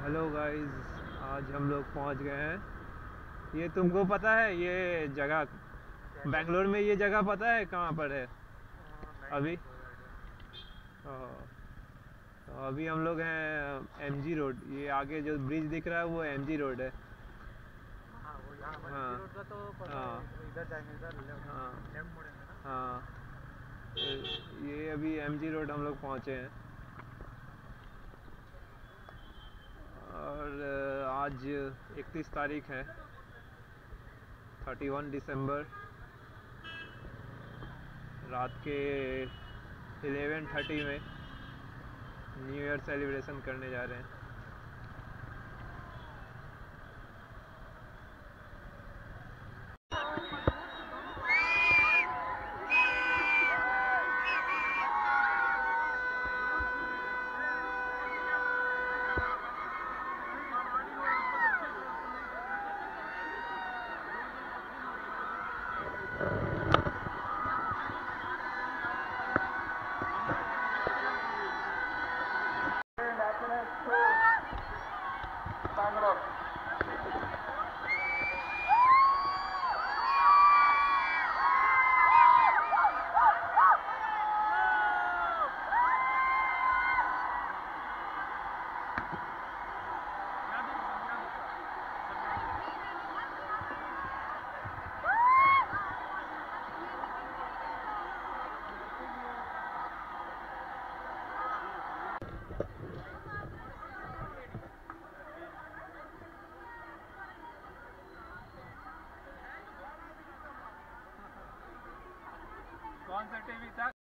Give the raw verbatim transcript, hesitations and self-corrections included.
Hello guys, आज हम लोग पहुंच गए हैं। ये तुमको पता है ये जगह बेंगलोर में? ये जगह पता है कहाँ पर है अभी? तो अभी हम लोग हैं एमजी रोड। ये आगे जो ब्रिज दिख रहा है वो एमजी रोड है। हाँ वो यहाँ पर हाँ रोड का तो पता हाँ है, इधर जाएंगे, इधर हाँ लेफ्ट मुड़ेंगे ना। हाँ। तो ये अभी एमजी रोड हम लोग पहुँचे हैं। और आज इकतीस तारीख है, इकतीस दिसंबर, रात के ग्यारह तीस में न्यू ईयर सेलिब्रेशन करने जा रहे हैं। Bangalore. कौन सा टीवी था?